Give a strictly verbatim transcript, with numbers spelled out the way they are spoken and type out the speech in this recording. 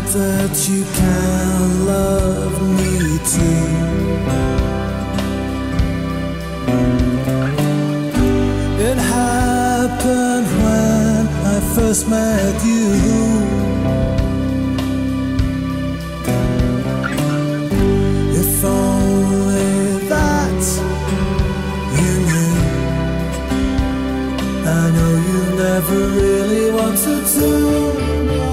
that you can love me too. It happened when I first met you. If only that you knew. I know you never really wanted to.